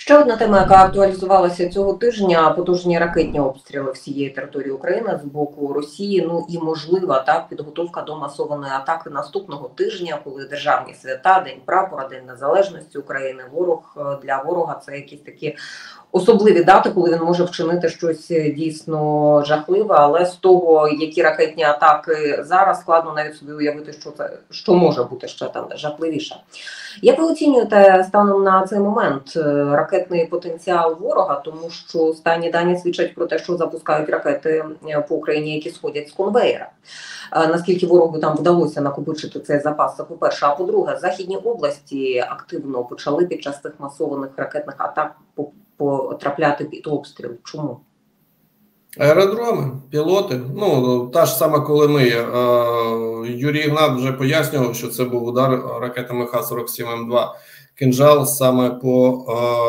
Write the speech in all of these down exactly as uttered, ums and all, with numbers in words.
Ще одна тема, яка актуалізувалася цього тижня – потужні ракетні обстріли всієї території України з боку Росії. Ну і можлива так підготовка до масованої атаки наступного тижня, коли державні свята, День прапора, День Незалежності України. Ворог для ворога це якісь такі особливі дати, коли він може вчинити щось дійсно жахливе. Але з того, які ракетні атаки зараз, складно навіть собі уявити, що це що може бути ще там жахливіше. Як ви оцінюєте станом на цей момент ракетний потенціал ворога, тому що останні дані свідчать про те, що запускають ракети по Україні, які сходять з конвеєра. Наскільки ворогу там вдалося накопичити цей запас, це по-перше. А по-друге, західні області активно почали під час цих масованих ракетних атак потрапляти під обстріл. Чому? Аеродроми, пілоти. Ну, та ж сама Коломия. Юрій Ігнат вже пояснював, що це був удар ракетами Х сорок сім М два «Кинжал» саме по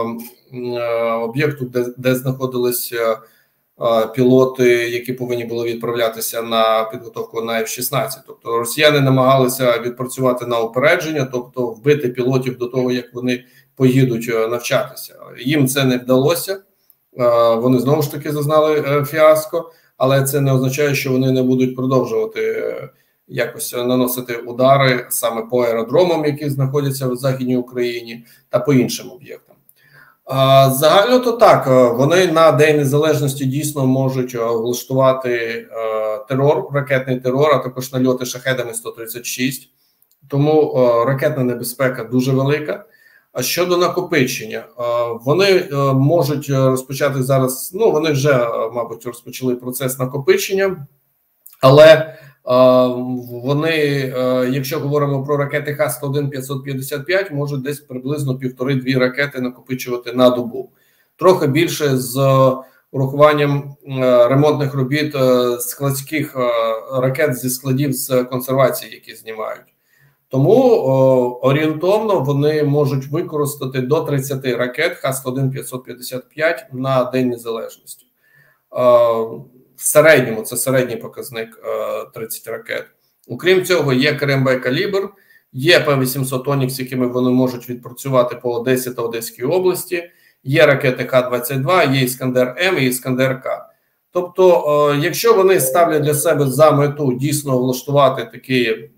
об'єкту, де, де знаходилися пілоти, які повинні були відправлятися на підготовку на Ф шістнадцять. Тобто росіяни намагалися відпрацювати на упередження, тобто вбити пілотів до того, як вони поїдуть навчатися. Їм це не вдалося. Вони знову ж таки зазнали фіаско, але це не означає, що вони не будуть продовжувати якось наносити удари саме по аеродромам, які знаходяться в Західній Україні, та по іншим об'єктам. Загально то так, вони на День Незалежності дійсно можуть влаштувати терор, ракетний терор, а також нальоти шахедами сто тридцять шість. Тому ракетна небезпека дуже велика. А щодо накопичення, вони можуть розпочати зараз, ну вони вже, мабуть, розпочали процес накопичення, але вони, якщо говоримо про ракети Х сто один п'ятсот п'ятдесят п'ять, можуть десь приблизно півтори-дві ракети накопичувати на добу. Трохи більше з урахуванням ремонтних робіт складських ракет зі складів з консервації, які знімають. Тому о, орієнтовно вони можуть використати до тридцяти ракет Х сто один п'ятсот п'ятдесят п'ять на День Незалежності. О, в середньому, це середній показник о, тридцять ракет. Окрім цього, є КРМБ «Калібр», є П вісімсот «Онікс», якими вони можуть відпрацювати по Одесі та Одеській області, є ракети Х двадцять два, є «Іскандер-М» і «Іскандер-К». Тобто, о, якщо вони ставлять для себе за мету дійсно влаштувати такий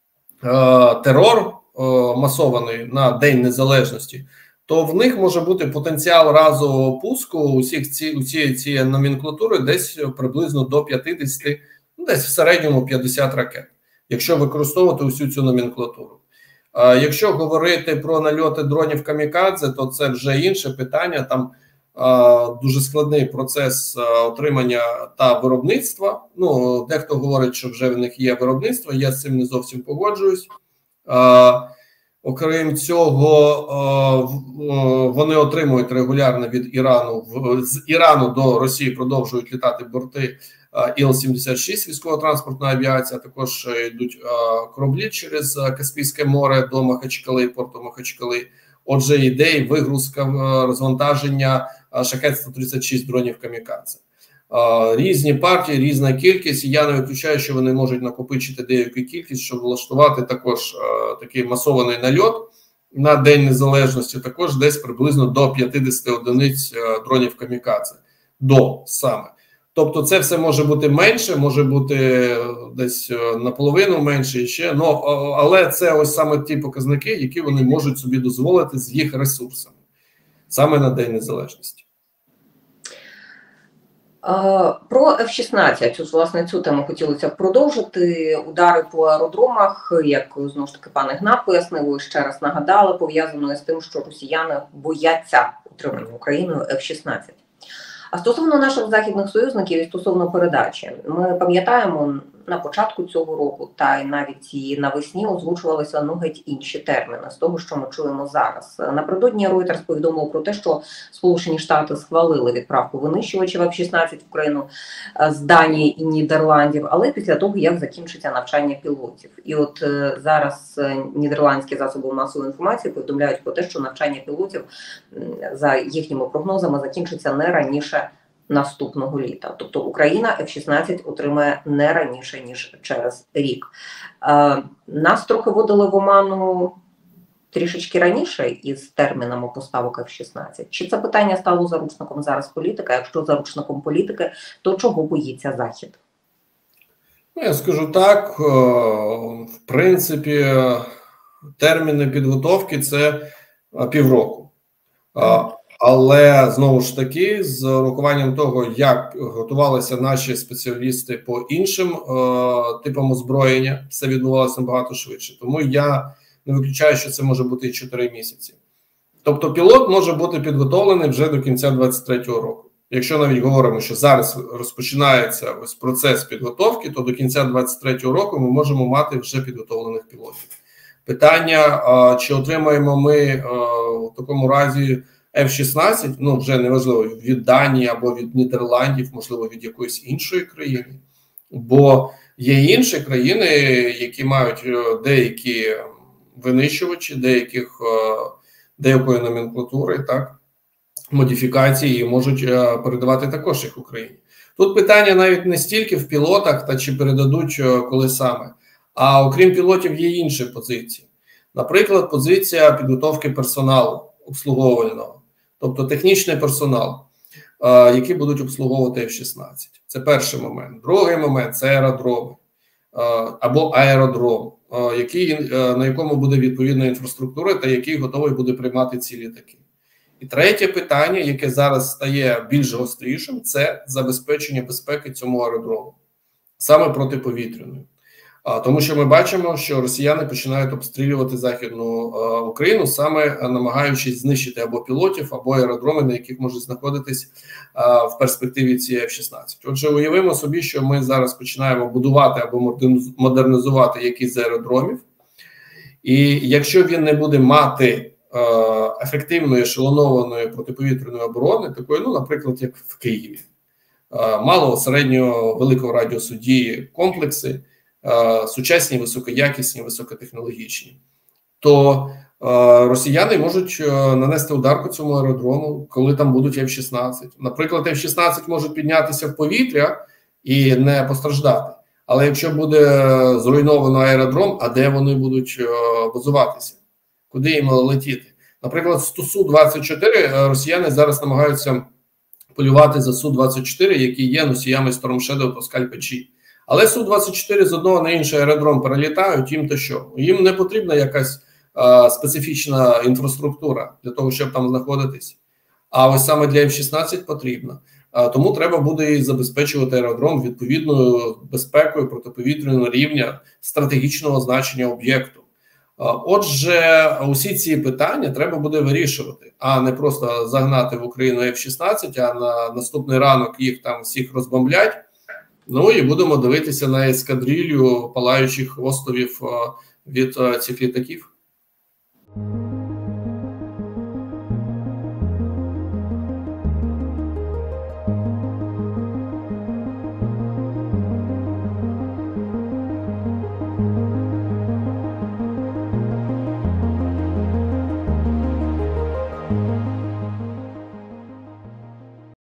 терор масований на День Незалежності, то в них може бути потенціал разового пуску усіх ці, усієї цієї номенклатури десь приблизно до п'ятдесяти, ну, десь в середньому п'ятдесят ракет, якщо використовувати усю цю номенклатуру. А якщо говорити про нальоти дронів камікадзе, то це вже інше питання, там а, дуже складний процес а, отримання та виробництва. Ну, дехто говорить, що вже в них є виробництво, я з цим не зовсім погоджуюсь. А, окрім цього, а, вони отримують регулярно від Ірану, в, з Ірану до Росії продовжують літати борти Іл сімдесят шість військово-транспортна авіація, також йдуть а, кораблі через Каспійське море до Махачкали, порту Махачкали. Отже, ідеї вигрузка, розвантаження шахед сто тридцять шість дронів камікадзе. Різні партії, різна кількість, і я не виключаю, що вони можуть накопичити деяку кількість, щоб влаштувати також такий масований нальот на День Незалежності, також десь приблизно до п'ятдесяти одиниць дронів камікадзе. До саме. Тобто це все може бути менше, може бути десь наполовину менше і ще, ну, але це ось саме ті показники, які вони можуть собі дозволити з їх ресурсами, саме на День Незалежності. Про Ф шістнадцять, ось, власне, цю тему хотілося б продовжити. Удари по аеродромах, як, знову ж таки, пан Ігнат пояснив, ще раз нагадали, пов'язано з тим, що росіяни бояться утримання Україною Ф шістнадцять. А стосовно наших західних союзників і стосовно передачі, ми пам'ятаємо, на початку цього року, та й навіть і навесні озвучувалися ну геть інші терміни з того, що ми чуємо зараз. Напередодні Reuters повідомив про те, що Сполучені Штати схвалили відправку винищувачів Ф шістнадцять в Україну з Данії і Нідерландів, але після того, як закінчиться навчання пілотів. І от е, зараз нідерландські засоби масової інформації повідомляють про те, що навчання пілотів, за їхніми прогнозами, закінчиться не раніше наступного літа. Тобто Україна Ф шістнадцять отримає не раніше, ніж через рік. Е, нас трохи вводили в оману трішечки раніше із термінами поставок еф шістнадцять? Чи це питання стало заручником зараз політика? Якщо заручником політики, то чого боїться Захід? Ну, я скажу так, в принципі, терміни підготовки – це півроку. Але, знову ж таки, з урахуванням того, як готувалися наші спеціалісти по іншим е, типам озброєння, все відбувалося набагато швидше. Тому я не виключаю, що це може бути і чотири місяці. Тобто пілот може бути підготовлений вже до кінця двадцять третього року. Якщо навіть говоримо, що зараз розпочинається ось процес підготовки, то до кінця двадцять третього року ми можемо мати вже підготовлених пілотів. Питання, е, чи отримаємо ми е, в такому разі еф шістнадцять, ну вже неважливо, від Данії або від Нідерландів, можливо, від якоїсь іншої країни. Бо є інші країни, які мають деякі винищувачі, деяких, деякої номенклатури, так, модифікації, і можуть передавати також їх Україні. Тут питання навіть не стільки в пілотах, та чи передадуть коли саме, а окрім пілотів є інші позиції. Наприклад, позиція підготовки персоналу обслуговувального. Тобто технічний персонал, е, який будуть обслуговувати еф шістнадцять. Це перший момент. Другий момент – це аеродроми е, або аеродром, е, який, е, на якому буде відповідна інфраструктура та який готовий буде приймати ці літаки. І третє питання, яке зараз стає більш гострішим – це забезпечення безпеки цьому аеродрому, саме протиповітряною. Тому що ми бачимо, що росіяни починають обстрілювати Західну е, Україну, саме намагаючись знищити або пілотів, або аеродроми, на яких можуть знаходитись е, в перспективі ці еф шістнадцять. Отже, уявимо собі, що ми зараз починаємо будувати або модернізувати якийсь з аеродромів, і якщо він не буде мати е, ефективної ешелонованої протиповітряної оборони, такої, ну, наприклад, як в Києві, е, малого, середнього, великого радіусу дії комплекси, сучасні, високоякісні, високотехнологічні, то е, росіяни можуть е, нанести удар по цьому аеродрому, коли там будуть еф шістнадцять. Наприклад, еф шістнадцять можуть піднятися в повітря і не постраждати. Але якщо буде зруйновано аеродром, а де вони будуть е, базуватися? Куди їм летіти? Наприклад, з Су двадцять чотири росіяни зараз намагаються полювати за Су двадцять чотири, які є носіями Storm Shadow та Скальп-G. Але Су двадцять чотири з одного на інший аеродром перелітають, їм то що? Їм не потрібна якась а, специфічна інфраструктура для того, щоб там знаходитись. А ось саме для еф шістнадцять потрібно. А, тому треба буде і забезпечувати аеродром відповідною безпекою протиповітряного рівня стратегічного значення об'єкту. Отже, усі ці питання треба буде вирішувати, а не просто загнати в Україну еф шістнадцять, а на наступний ранок їх там всіх розбомблять. Ну і будемо дивитися на ескадрилью палаючих островів від цих літаків.